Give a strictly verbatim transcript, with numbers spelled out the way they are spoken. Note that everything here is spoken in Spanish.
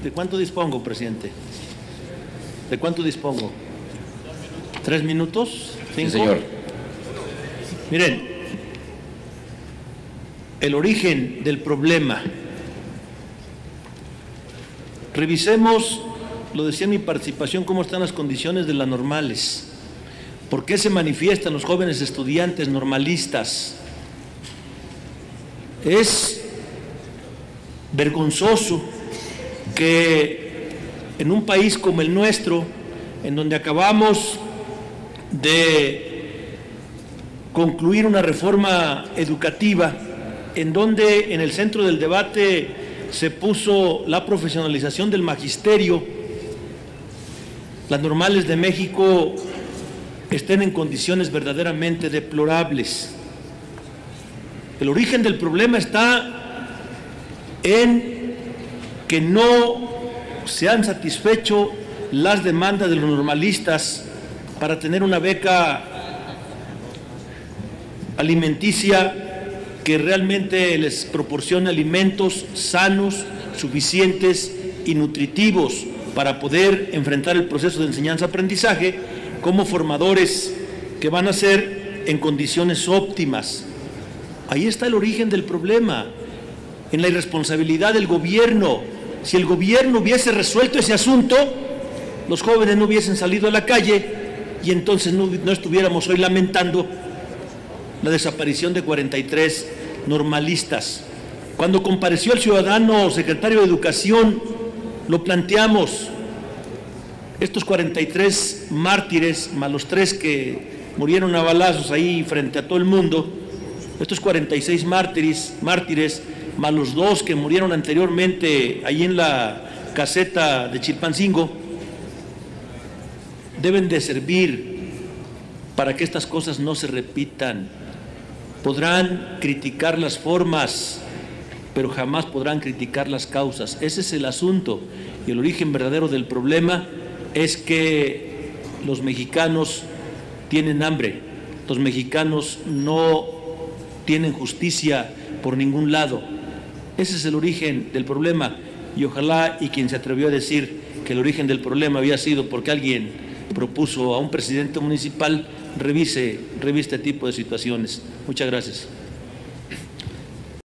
¿De cuánto dispongo, presidente? ¿De cuánto dispongo? ¿Tres minutos? ¿Cinco? Sí, señor. Miren, el origen del problema. Revisemos, lo decía en mi participación, cómo están las condiciones de las normales. ¿Por qué se manifiestan los jóvenes estudiantes normalistas? Es vergonzoso que en un país como el nuestro, en donde acabamos de concluir una reforma educativa, en donde en el centro del debate se puso la profesionalización del magisterio, las normales de México estén en condiciones verdaderamente deplorables. El origen del problema está en que no se han satisfecho las demandas de los normalistas para tener una beca alimenticia que realmente les proporcione alimentos sanos, suficientes y nutritivos para poder enfrentar el proceso de enseñanza-aprendizaje como formadores que van a ser en condiciones óptimas. Ahí está el origen del problema, en la irresponsabilidad del gobierno. Si el gobierno hubiese resuelto ese asunto, los jóvenes no hubiesen salido a la calle y entonces no, no estuviéramos hoy lamentando la desaparición de cuarenta y tres normalistas. Cuando compareció el ciudadano secretario de Educación, lo planteamos. Estos cuarenta y tres mártires, más los tres que murieron a balazos ahí frente a todo el mundo, estos cuarenta y seis mártires, mártires, más los dos que murieron anteriormente ahí en la caseta de Chilpancingo, deben de servir para que estas cosas no se repitan. Podrán criticar las formas, pero jamás podrán criticar las causas. Ese es el asunto, y el origen verdadero del problema es que los mexicanos tienen hambre, los mexicanos no tienen justicia por ningún lado. Ese es el origen del problema, y ojalá y quien se atrevió a decir que el origen del problema había sido porque alguien propuso a un presidente municipal, revise, revise este tipo de situaciones. Muchas gracias.